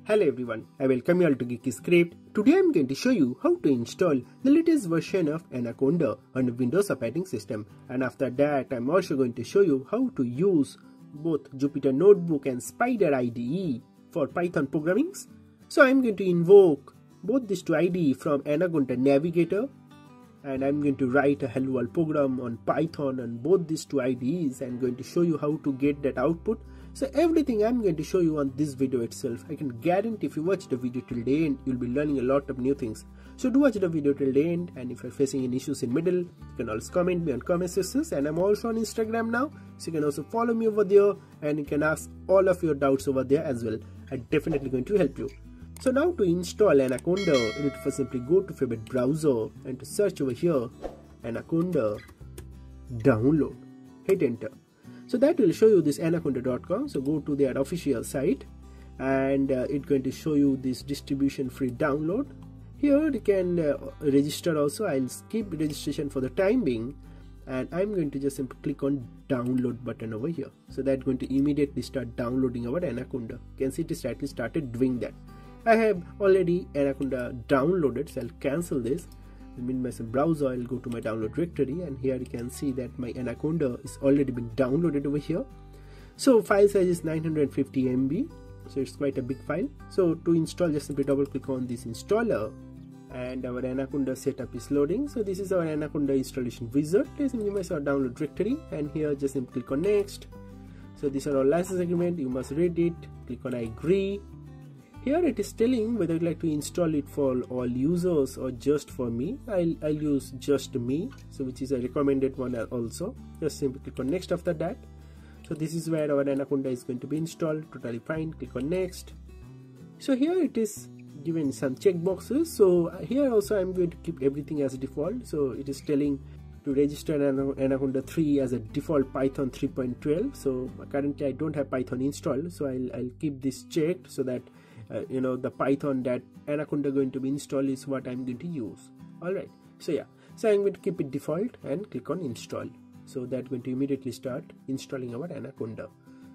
Hello everyone, I welcome you all to Geeky Script. Today I am going to show you how to install the latest version of Anaconda on the Windows operating system, and after that I am also going to show you how to use both Jupyter Notebook and Spyder IDE for Python programming. So I am going to invoke both these two IDE from Anaconda Navigator, and I am going to write a hello world program on Python on both these two IDEs. I am going to show you how to get that output. So everything I'm going to show you on this video itself. I can guarantee if you watch the video till the end, you'll be learning a lot of new things. So do watch the video till the end, and if you're facing any issues in middle, you can always comment me on comment sections, and I'm also on Instagram now, so you can also follow me over there and you can ask all of your doubts over there as well. I'm definitely going to help you. So now to install Anaconda, you need to first simply go to favorite browser and to search over here Anaconda download. Hit enter. So that will show you this anaconda.com. So go to their official site, and it's going to show you this distribution free download. Here you can register also. I'll skip registration for the time being, and I'm going to just simply click on download button over here. So that's going to immediately start downloading our Anaconda. You can see it is actually started doing that. I have already Anaconda downloaded, so I'll cancel this. In my browser, I'll go to my download directory, and here you can see that my Anaconda is already been downloaded over here. So file size is 950 MB, so it's quite a big file. So to install, just simply double click on this installer, and our Anaconda setup is loading. So this is our Anaconda installation wizard. Please minimize our download directory, and here just simply click on next. So these are our license agreement. You must read it. Click on I agree. Here it is telling whether you'd like to install it for all users or just for me. I'll use just me, so which is a recommended one also. Just simply click on next after that. So this is where our Anaconda is going to be installed. Totally fine. Click on next. So here it is given some checkboxes. So here also I'm going to keep everything as default. So it is telling to register Anaconda 3 as a default Python 3.12. So currently I don't have Python installed, so I'll keep this checked so that the Python that Anaconda going to be installed is what I'm going to use. Alright, so yeah, so I'm going to keep it default and click on install. So that's going to immediately start installing our Anaconda.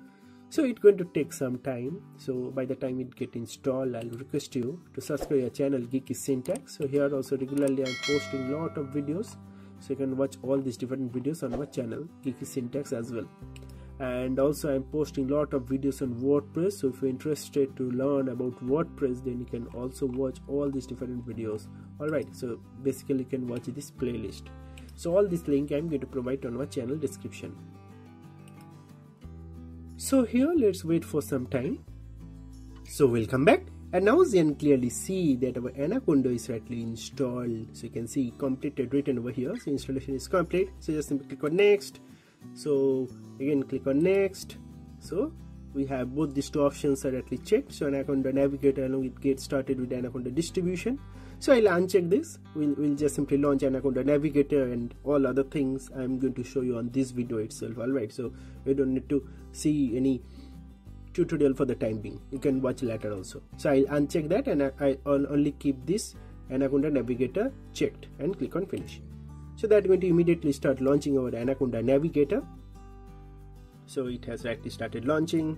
So it's going to take some time. So by the time it get installed, I'll request you to subscribe our channel Geeky Syntax. So here also regularly I'm posting a lot of videos, so you can watch all these different videos on our channel Geeky Syntax as well. And also I'm posting a lot of videos on WordPress, so if you're interested to learn about WordPress, then you can also watch all these different videos. Alright, so basically you can watch this playlist. So all this link I'm going to provide on our channel description. So here let's wait for some time. So we'll come back, and now you can clearly see that our Anaconda is rightly installed. So you can see completed written over here. So installation is complete. So just simply click on next. So again click on next. So we have both these two options are actually checked. So Anaconda Navigator along with get started with Anaconda distribution. So I'll uncheck this. We'll just simply launch Anaconda Navigator, and all other things I'm going to show you on this video itself. Alright, so you don't need to see any tutorial for the time being. You can watch later also. So I'll uncheck that, and I'll only keep this Anaconda Navigator checked and click on finish. So that's going to immediately start launching our Anaconda Navigator. So it has actually started launching.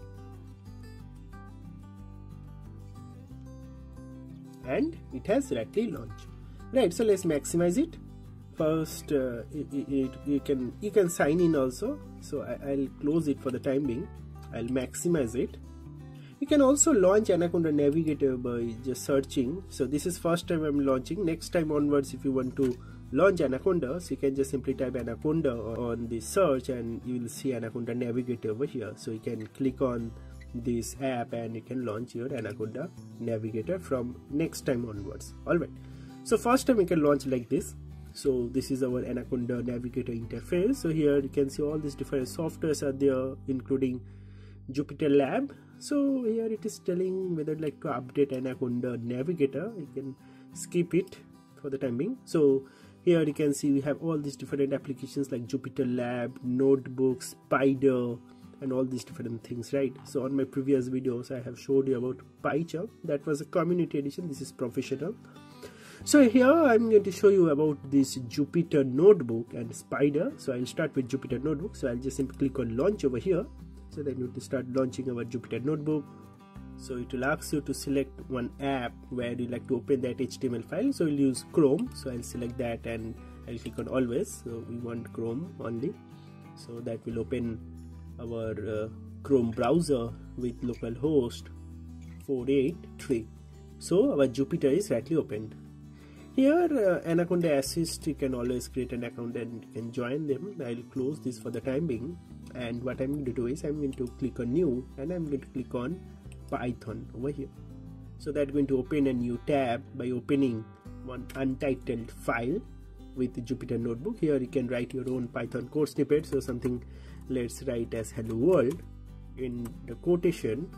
And it has actually launched. Right, so let's maximize it. First, you can sign in also. So I'll close it for the time being. I'll maximize it. You can also launch Anaconda Navigator by just searching. So this is first time I'm launching. Next time onwards, if you want to launch Anaconda, so you can just simply type Anaconda on the search, and you will see Anaconda Navigator over here. So you can click on this app and you can launch your Anaconda Navigator from next time onwards. Alright, so first time you can launch like this. So this is our Anaconda Navigator interface. So here you can see all these different softwares are there, including Jupyter Lab. So here it is telling whether you'd like to update Anaconda Navigator. You can skip it for the time being. So here you can see we have all these different applications like Jupyter Lab, Notebooks, Spyder, and all these different things, right? So on my previous videos I have showed you about PyCharm. That was a community edition. This is professional. So here I'm going to show you about this Jupyter Notebook and Spyder. So I'll start with Jupyter Notebook. So I'll just simply click on launch over here. So then you have to start launching our Jupyter Notebook. So it will ask you to select one app where you like to open that HTML file. So we'll use Chrome. So I'll select that and I'll click on always. So we want Chrome only. So that will open our Chrome browser with localhost 483. So our Jupyter is rightly opened. Here Anaconda Assist, you can always create an account and you can join them. I'll close this for the time being, and what I'm going to do is I'm going to click on new and I'm going to click on Python over here. So that's going to open a new tab by opening one untitled file with the Jupyter notebook. Here you can write your own Python code snippet. So something, let's write as hello world in the quotation.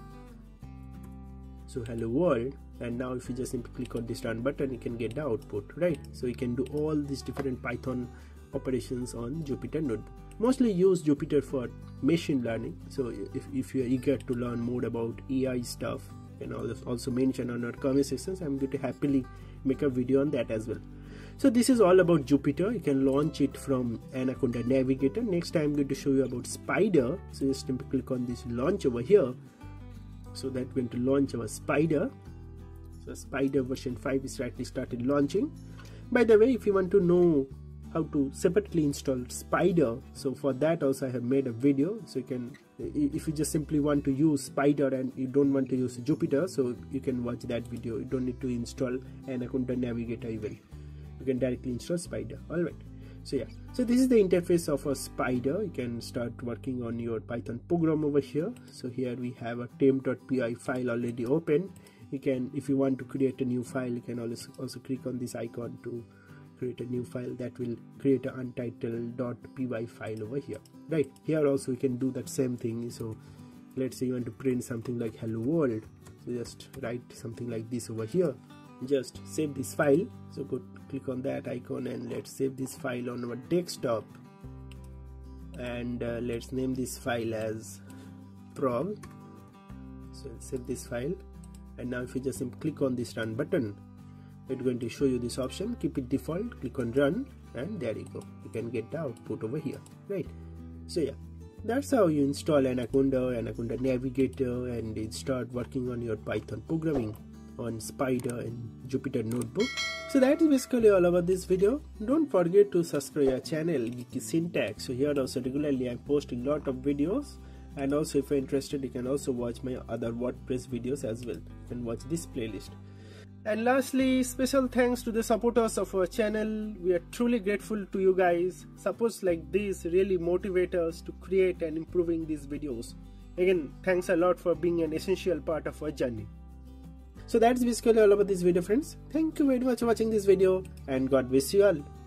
So hello world, and now if you just simply click on this run button, you can get the output, right? So you can do all these different Python operations on Jupyter notebook. Mostly use Jupyter for machine learning. So if you are eager to learn more about AI stuff, you can also mention on our comment sections. I'm going to happily make a video on that as well. So this is all about Jupyter. You can launch it from Anaconda Navigator. Next I'm going to show you about Spyder. So just simply click on this launch over here. So that's going to launch our Spyder. So Spyder version 5 is rightly started launching. By the way, if you want to know how to separately install Spyder, so for that also I have made a video. So you can, if you just simply want to use Spyder and you don't want to use Jupyter, so you can watch that video. You don't need to install Anaconda Navigator even. You can directly install Spyder. Alright. So yeah, so this is the interface of a Spyder. You can start working on your Python program over here. So here we have a temp.py file already open. You can, if you want to create a new file, you can also click on this icon to create a new file. That will create an untitled.py file over here, right? Here also you can do that same thing. So let's say you want to print something like hello world. So just write something like this over here. Just save this file. So go click on that icon and let's save this file on our desktop, and let's name this file as prog. So I'll save this file, and now if you just simply click on this run button, it's going to show you this option. Keep it default, click on run, and there you go. You can get the output over here, right? So yeah, that's how you install Anaconda Navigator and start working on your Python programming on Spyder and Jupyter notebook. So that is basically all about this video. Don't forget to subscribe our channel Geeky Syntax. So here also regularly I'm posting a lot of videos, and also if you're interested you can also watch my other WordPress videos as well. You can watch this playlist. And lastly, special thanks to the supporters of our channel. We are truly grateful to you guys. Supports like this really motivate us to create and improving these videos. Again, thanks a lot for being an essential part of our journey. So that's basically all about this video, friends. Thank you very much for watching this video, and God bless you all.